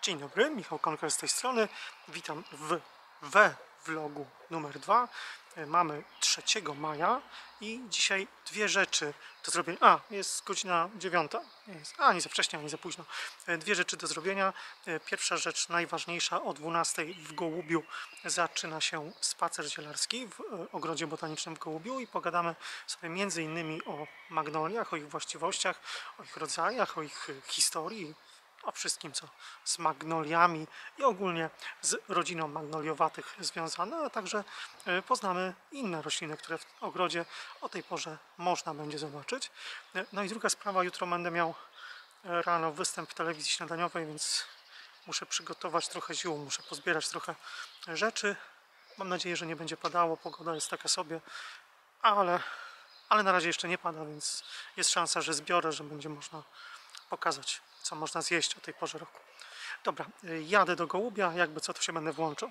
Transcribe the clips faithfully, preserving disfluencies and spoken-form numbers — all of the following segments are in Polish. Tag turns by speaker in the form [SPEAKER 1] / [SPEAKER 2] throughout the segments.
[SPEAKER 1] Dzień dobry, Michał Konker z tej strony. Witam w we vlogu numer dwa. Mamy trzeciego maja i dzisiaj dwie rzeczy do zrobienia. A, jest godzina dziewiąta. Nie jest, a, nie za wcześnie, ani za późno. Dwie rzeczy do zrobienia. Pierwsza rzecz, najważniejsza, o dwunastej w Gołubiu zaczyna się spacer zielarski w ogrodzie botanicznym w Gołubiu i pogadamy sobie między innymi o magnoliach, o ich właściwościach, o ich rodzajach, o ich historii, o wszystkim, co z magnoliami i ogólnie z rodziną magnoliowatych związane, a także poznamy inne rośliny, które w ogrodzie o tej porze można będzie zobaczyć. No i druga sprawa, jutro będę miał rano występ w telewizji śniadaniowej, więc muszę przygotować trochę ziół, muszę pozbierać trochę rzeczy. Mam nadzieję, że nie będzie padało, pogoda jest taka sobie, ale, ale na razie jeszcze nie pada, więc jest szansa, że zbiorę, że będzie można pokazać, co można zjeść o tej porze roku. Dobra, jadę do Gołubia, jakby co, to się będę włączał.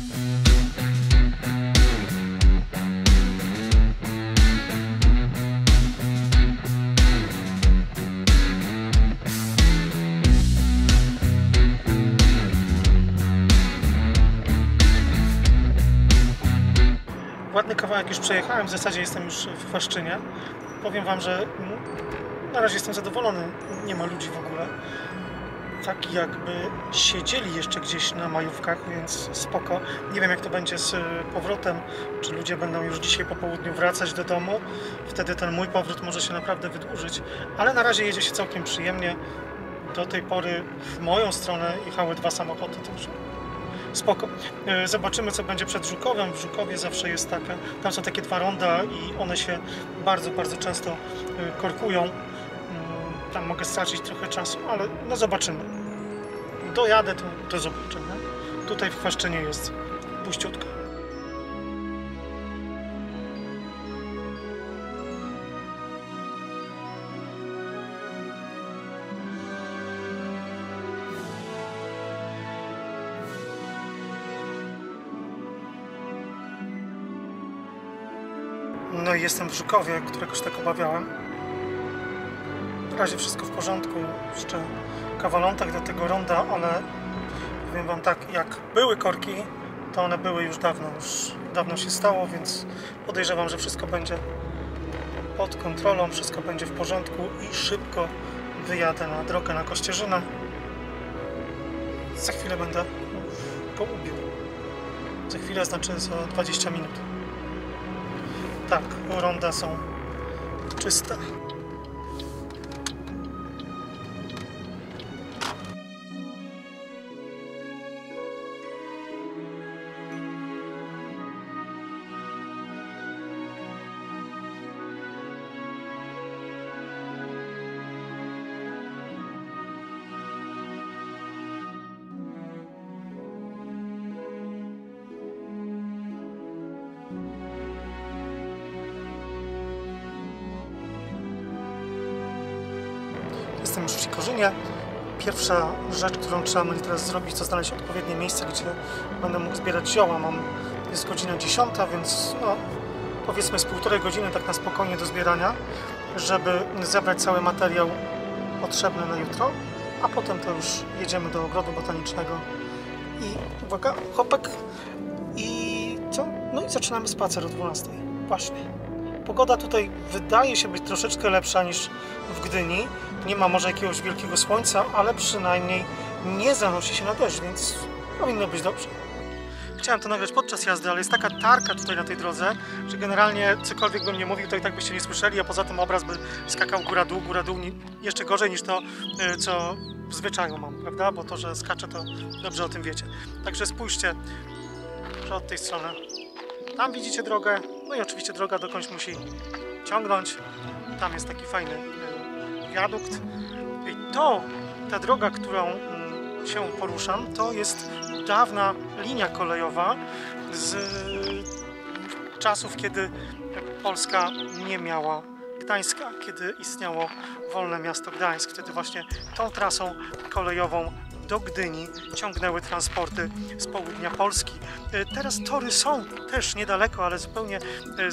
[SPEAKER 1] Ładny kawałek już przejechałem, w zasadzie jestem już w Chwaszczynie. Powiem wam, że na razie jestem zadowolony, nie ma ludzi w ogóle. Tak jakby siedzieli jeszcze gdzieś na majówkach, więc spoko. Nie wiem, jak to będzie z powrotem, czy ludzie będą już dzisiaj po południu wracać do domu. Wtedy ten mój powrót może się naprawdę wydłużyć, ale na razie jedzie się całkiem przyjemnie. Do tej pory w moją stronę jechały dwa samochody, także spoko. Zobaczymy, co będzie przed Żukowem. W Żukowie zawsze jest taka, tam są takie dwa ronda i one się bardzo, bardzo często korkują. Tam mogę stracić trochę czasu, ale no zobaczymy. Dojadę, to, to zobaczymy. Tutaj w Chwaszczynie jest puściutko. No i jestem w Żukowie, któregoś tak obawiałem. W razie wszystko w porządku, jeszcze kawalątek do tego ronda, ale powiem wam tak, jak były korki, to one były już dawno, już dawno się stało, więc podejrzewam, że wszystko będzie pod kontrolą, wszystko będzie w porządku i szybko wyjadę na drogę na Kościerzynę. Za chwilę będę w Gołubiu. Za chwilę znaczy za dwadzieścia minut. Tak, ronda są czyste. Jestem już w Sikorzynie. Pierwsza rzecz, którą trzeba będzie teraz zrobić, to znaleźć odpowiednie miejsce, gdzie będę mógł zbierać zioła. Mam, jest godzina dziesiąta, więc no, powiedzmy z półtorej godziny tak na spokojnie do zbierania, żeby zebrać cały materiał potrzebny na jutro, a potem to już jedziemy do ogrodu botanicznego i uwaga, hopek i co? No i zaczynamy spacer o dwunastej. Właśnie. Pogoda tutaj wydaje się być troszeczkę lepsza niż w Gdyni. Nie ma może jakiegoś wielkiego słońca, ale przynajmniej nie zanosi się na deszcz, więc powinno być dobrze. Chciałem to nagrać podczas jazdy, ale jest taka tarka tutaj na tej drodze, że generalnie cokolwiek bym nie mówił, to i tak byście nie słyszeli, a poza tym obraz by skakał góra-dół, góra-dół, jeszcze gorzej niż to, co w zwyczaju mam, prawda? Bo to, że skaczę, to dobrze o tym wiecie. Także spójrzcie, że od tej strony tam widzicie drogę, no i oczywiście droga dokądś musi ciągnąć. Tam jest taki fajny wiadukt. I to, ta droga, którą się poruszam, to jest dawna linia kolejowa z czasów, kiedy Polska nie miała Gdańska, kiedy istniało wolne miasto Gdańsk. Wtedy właśnie tą trasą kolejową do Gdyni ciągnęły transporty z południa Polski. Teraz tory są też niedaleko, ale zupełnie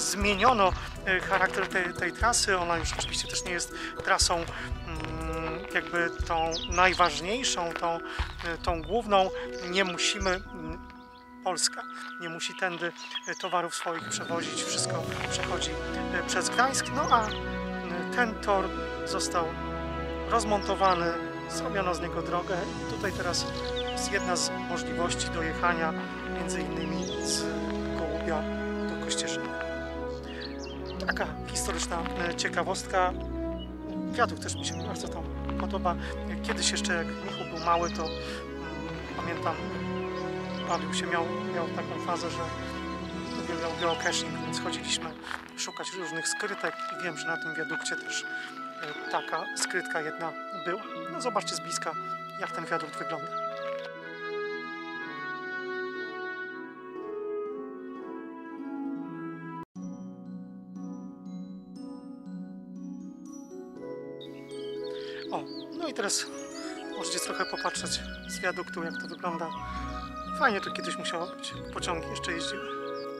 [SPEAKER 1] zmieniono charakter tej, tej trasy. Ona już oczywiście też nie jest trasą tak jakby tą najważniejszą, tą, tą główną. Nie musimy, Polska nie musi tędy towarów swoich przewozić, wszystko przechodzi przez Gdańsk, no a ten tor został rozmontowany, zrobiono z niego drogę i tutaj teraz jest jedna z możliwości dojechania między innymi z Kołubia do Kościerzyny. Taka historyczna ciekawostka. Wiadukt też mi się bardzo tam podoba. Kiedyś jeszcze jak Michał był mały, to um, pamiętam, bawił się, miał, miał taką fazę, że uwielbiał geocaching, więc chodziliśmy szukać różnych skrytek i wiem, że na tym wiadukcie też taka skrytka jedna była. No zobaczcie z bliska, jak ten wiadukt wygląda. O, no i teraz możecie trochę popatrzeć z wiaduktu, jak to wygląda. Fajnie to kiedyś musiało być. Pociągi jeszcze jeździły.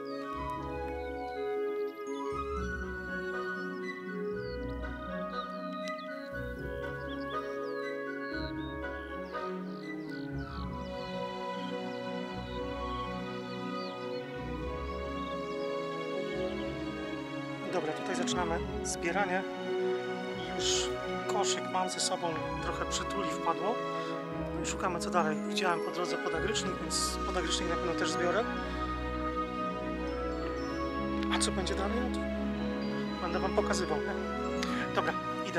[SPEAKER 1] Dobra, tutaj zaczynamy zbieranie. Już koszyk mam ze sobą, trochę przytuli wpadło. No i szukamy co dalej. Widziałem po drodze podagrycznik, więc podagrycznik na pewno też zbiorę. A co będzie dalej? No to będę wam pokazywał. Nie? Dobra, idę.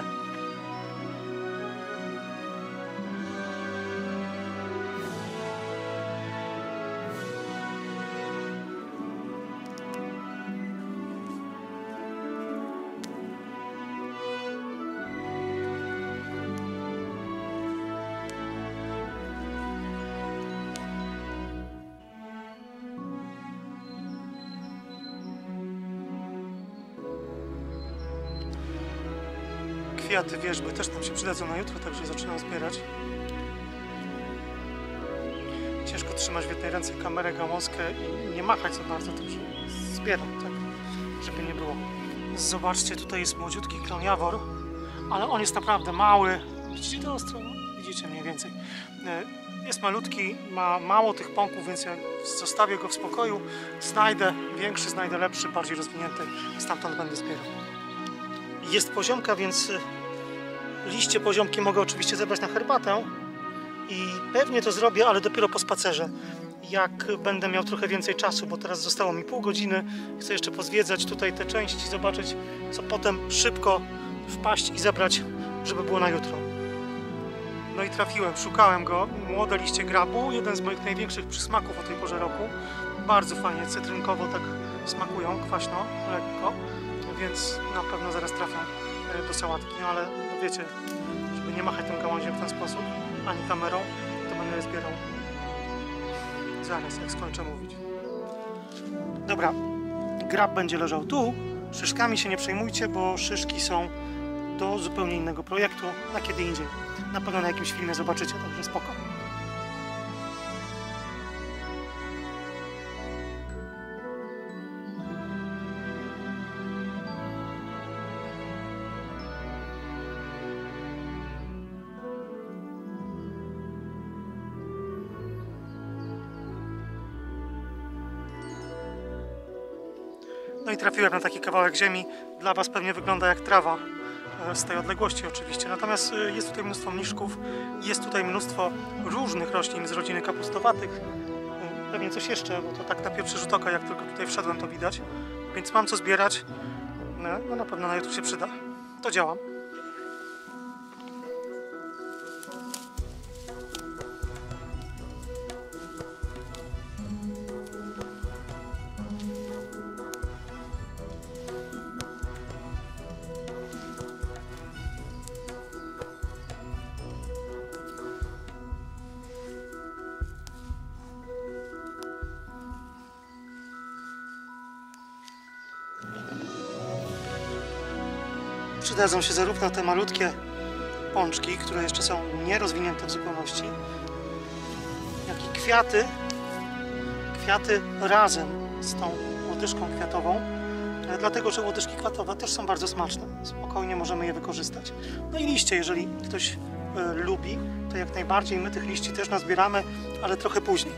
[SPEAKER 1] Kwiaty wierzby też nam się przydadzą na jutro, także zaczynam zbierać. Ciężko trzymać w jednej ręce kamerę, gałązkę i nie machać za bardzo, także zbieram, tak, żeby nie było. Zobaczcie, tutaj jest młodziutki klon Jawor, ale on jest naprawdę mały. Widzicie to ostro? Widzicie mniej więcej. Jest malutki, ma mało tych pąków, więc ja zostawię go w spokoju. Znajdę większy, znajdę lepszy, bardziej rozwinięty, stamtąd będę zbierał. Jest poziomka, więc liście poziomki mogę oczywiście zebrać na herbatę i pewnie to zrobię, ale dopiero po spacerze, jak będę miał trochę więcej czasu, bo teraz zostało mi pół godziny. Chcę jeszcze pozwiedzać tutaj te części, zobaczyć, co potem szybko wpaść i zebrać, żeby było na jutro. No i trafiłem, szukałem go, młode liście grabu, jeden z moich największych przysmaków o tej porze roku. Bardzo fajnie, cytrynkowo tak smakują, kwaśno, lekko. Więc na pewno zaraz trafią do sałatki, no ale no wiecie, żeby nie machać tą gałązią w ten sposób, ani kamerą, to będę je zbierał zaraz, jak skończę mówić. Dobra, grab będzie leżał tu, szyszkami się nie przejmujcie, bo szyszki są do zupełnie innego projektu, na kiedy indziej. Na pewno na jakimś filmie zobaczycie, także spoko. No i trafiłem na taki kawałek ziemi. Dla Was pewnie wygląda jak trawa, z tej odległości oczywiście. Natomiast jest tutaj mnóstwo mniszków, jest tutaj mnóstwo różnych roślin z rodziny kapustowatych. Pewnie coś jeszcze, bo to tak na pierwszy rzut oka, jak tylko tutaj wszedłem, to widać. Więc mam co zbierać. No, no na pewno na jutro się przyda. To działam. Przydadzą się zarówno te malutkie pączki, które jeszcze są nierozwinięte w zupełności, jak i kwiaty, kwiaty razem z tą łodyżką kwiatową, dlatego że łodyżki kwiatowe też są bardzo smaczne. Spokojnie możemy je wykorzystać. No i liście, jeżeli ktoś y, lubi, to jak najbardziej my tych liści też nazbieramy, ale trochę później.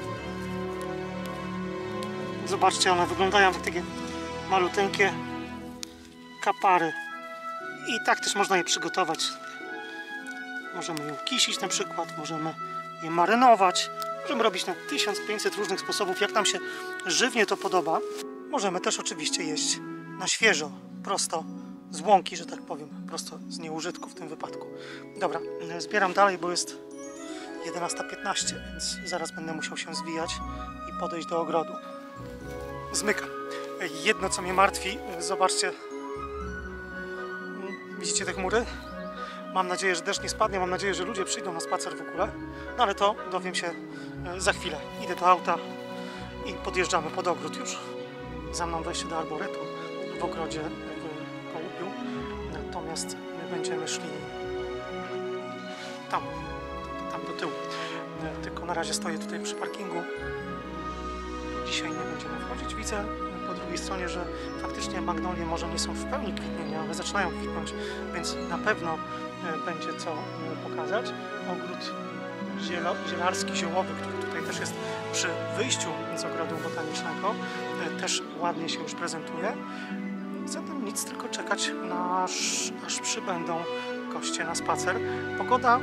[SPEAKER 1] Zobaczcie, one wyglądają jak takie maluteńkie kapary. I tak też można je przygotować. Możemy je kisić na przykład, możemy je marynować. Możemy robić na tysiąc pięćset różnych sposobów, jak nam się żywnie to podoba. Możemy też oczywiście jeść na świeżo, prosto z łąki, że tak powiem, prosto z nieużytku w tym wypadku. Dobra, zbieram dalej, bo jest jedenasta piętnaście, więc zaraz będę musiał się zwijać i podejść do ogrodu. Zmykam. Jedno, co mnie martwi, zobaczcie, widzicie te chmury? Mam nadzieję, że deszcz nie spadnie, mam nadzieję, że ludzie przyjdą na spacer w ogóle, no ale to dowiem się za chwilę. Idę do auta i podjeżdżamy pod ogród już. Za mną wejście do arboretum w ogrodzie w Połupiu, natomiast my będziemy szli tam, tam do tyłu. Tylko na razie stoję tutaj przy parkingu. Dzisiaj nie będziemy wchodzić. Widzę po drugiej stronie, że faktycznie magnolie może nie są w pełni kwitnienia, ale zaczynają kwitnąć, więc na pewno będzie co pokazać. Ogród zielo, zielarski, ziołowy, który tutaj też jest przy wyjściu z ogrodu botanicznego, też ładnie się już prezentuje. Zatem nic, tylko czekać, na aż, aż przybędą goście na spacer. Pogoda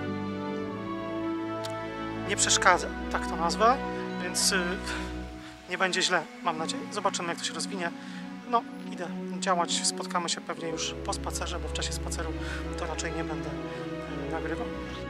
[SPEAKER 1] nie przeszkadza, tak to nazwę, więc nie będzie źle, mam nadzieję. Zobaczymy, jak to się rozwinie. No, idę działać, spotkamy się pewnie już po spacerze, bo w czasie spaceru to raczej nie będę yy, nagrywał.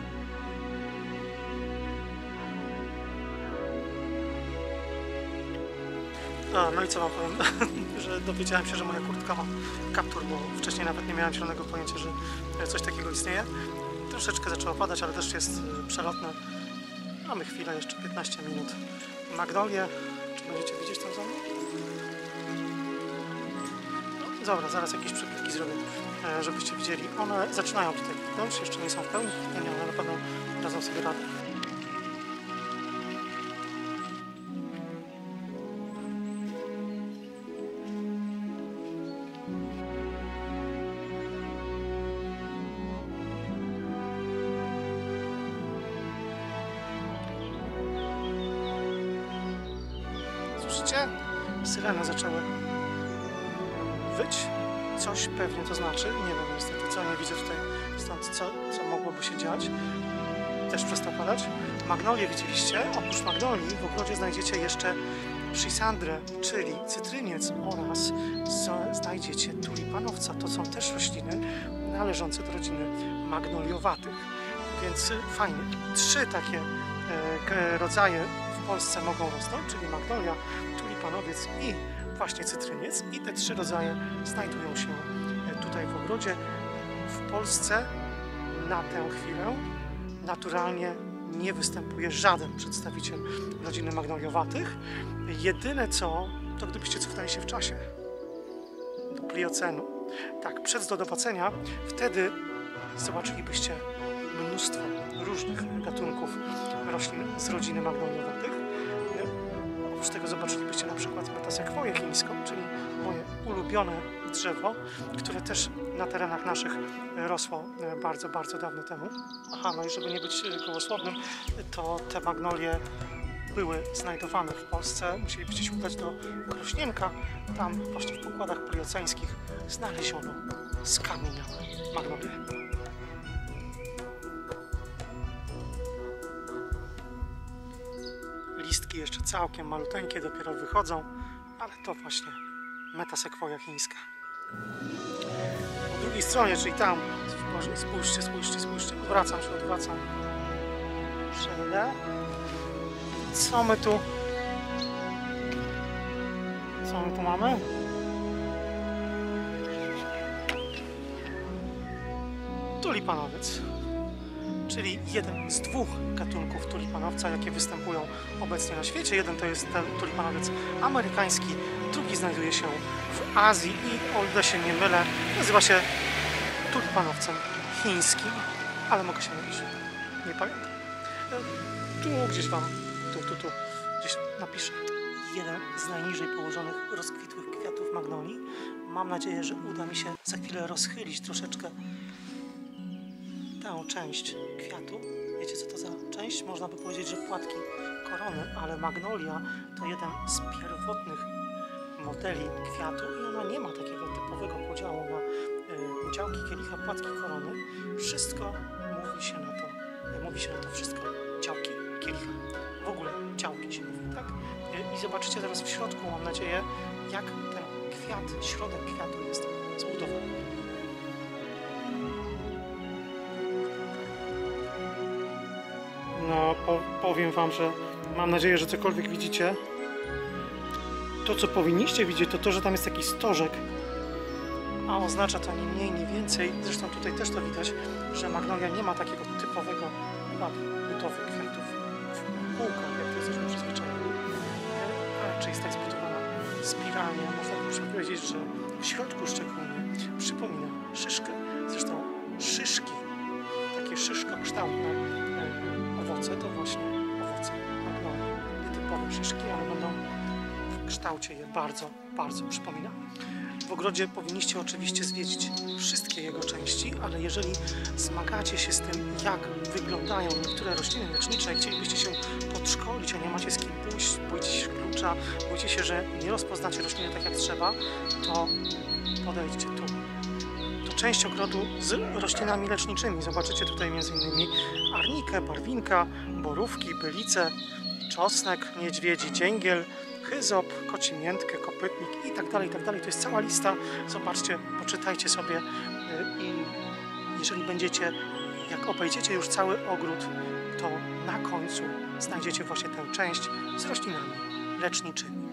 [SPEAKER 1] A, no i co wam powiem, że dowiedziałem się, że moja kurtka ma kaptur, bo wcześniej nawet nie miałem zielonego pojęcia, że coś takiego istnieje. Troszeczkę zaczęło padać, ale deszcz jest przelotny. Mamy chwilę, jeszcze piętnaście minut. Magnolie, czy będziecie widzieć tam za mną? No, dobra, zaraz jakieś przebitki zrobię, żebyście widzieli. One zaczynają tutaj kwitnąć, jeszcze nie są w pełni kwitnienia, ale na pewno dadzą sobie radę. Słyszycie? Syreny zaczęły wyć. Coś pewnie to znaczy. Nie wiem niestety co, nie widzę tutaj stąd co, co mogłoby się dziać. Też przestał padać. Magnolie widzieliście? Oprócz magnolii w ogrodzie znajdziecie jeszcze szysandrę, czyli cytryniec, oraz znajdziecie tulipanowca. To są też rośliny należące do rodziny magnoliowatych. Więc fajnie. Trzy takie e, rodzaje w Polsce mogą rosnąć, czyli magnolia, tulipanowiec i właśnie cytryniec. I te trzy rodzaje znajdują się tutaj w ogrodzie. W Polsce na tę chwilę naturalnie nie występuje żaden przedstawiciel rodziny magnoliowatych. Jedyne co, to gdybyście cofnęli się w czasie do pliocenu, tak, przed zdodowacenia, wtedy zobaczylibyście mnóstwo różnych gatunków roślin z rodziny magnoliowatych. Oprócz tego zobaczylibyście na przykład metasekwoję chińską, czyli moje ulubione drzewo, które też na terenach naszych rosło bardzo, bardzo dawno temu. Aha, no i żeby nie być gołosłownym, to te magnolie były znajdowane w Polsce. Musielibyście się udać do Krośnienka. Tam właśnie w pokładach plioceńskich znaleziono skamieniałe magnolie. Listki jeszcze całkiem maluteńkie dopiero wychodzą, ale to właśnie metasekwoja chińska. Po drugiej stronie, czyli tam, spójrzcie, spójrzcie, spójrzcie, odwracam się, odwracam. Przejdę. Co my tu? Co my tu mamy? Tulipanowiec, czyli jeden z dwóch gatunków tulipanowca, jakie występują obecnie na świecie. Jeden to jest ten tulipanowiec amerykański, drugi znajduje się w Azji i, o ile się nie mylę, nazywa się tulipanowcem chińskim, ale mogę się mylić, nie pamiętam. Tu gdzieś wam, tu, tu, tu, gdzieś napiszę. Jeden z najniżej położonych rozkwitłych kwiatów magnolii. Mam nadzieję, że uda mi się za chwilę rozchylić troszeczkę tę część kwiatu. Wiecie, co to za część? Można by powiedzieć, że płatki korony, ale magnolia to jeden z pierwotnych modeli kwiatu i ona nie ma takiego typowego podziału na y, działki kielicha, płatki korony. Wszystko mówi się na to, y, mówi się na to wszystko działki kielicha. W ogóle działki się mówi, tak? Y, I zobaczycie teraz w środku, mam nadzieję, jak ten kwiat, środek kwiatu jest zbudowany. No, po, powiem wam, że mam nadzieję, że cokolwiek widzicie. To, co powinniście widzieć, to to, że tam jest taki stożek. A oznacza to ni mniej, ni więcej, zresztą tutaj też to widać, że magnolia nie ma takiego typowego budowy kwiatów w kółkach, jak to jesteśmy przyzwyczajeni, a raczej jest tak zbudowana spiralnie. Można by powiedzieć, że w środku szczególnie przypomina szyszkę. Zresztą szyszki, takie szyszkokształtne owoce, to właśnie owoce magnolii. Nietypowe szyszki, ale będą w kształcie je bardzo, bardzo przypomina. W ogrodzie powinniście oczywiście zwiedzić wszystkie jego części, ale jeżeli zmagacie się z tym, jak wyglądają niektóre rośliny lecznicze i chcielibyście się podszkolić, a nie macie z kim pójść, boicie się klucza, boicie się, że nie rozpoznacie rośliny tak jak trzeba, to podejdźcie tu. To część ogrodu z roślinami leczniczymi. Zobaczycie tutaj między innymi arnikę, barwinka, borówki, bylice, czosnek, niedźwiedzi, dzięgiel, hyzop, kocimiętkę, kopytnik i tak dalej, i tak dalej. To jest cała lista. Zobaczcie, poczytajcie sobie i jeżeli będziecie, jak obejdziecie już cały ogród, to na końcu znajdziecie właśnie tę część z roślinami leczniczymi.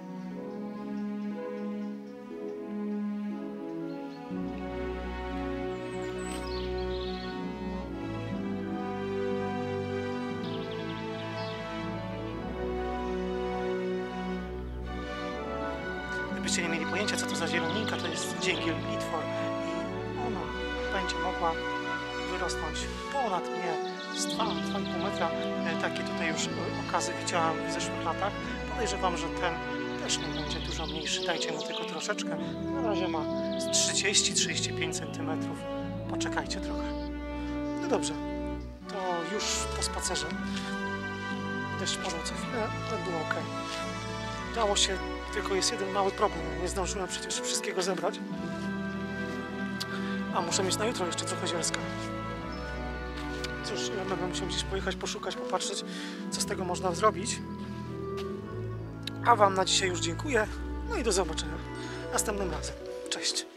[SPEAKER 1] Gdybyście nie mieli pojęcia, co to za zieloninka, to jest dzięgiel litwor i ona będzie mogła wyrosnąć ponad mnie z dwa do dwóch i pół metra. Takie tutaj już okazy widziałam w zeszłych latach. Podejrzewam, że ten też nie będzie dużo mniejszy. Dajcie mu tylko troszeczkę. Na razie ma z trzydzieści do trzydziestu pięciu centymetrów. Poczekajcie trochę. No dobrze, to już po spacerze. Deszcz padał co chwilę, ale było ok. Udało się, tylko jest jeden mały problem. Nie zdążyłem przecież wszystkiego zebrać. A muszę mieć na jutro jeszcze trochę zielska. Cóż, ja będę musiał gdzieś pojechać, poszukać, popatrzeć, co z tego można zrobić. A wam na dzisiaj już dziękuję. No i do zobaczenia następnym razem. Cześć.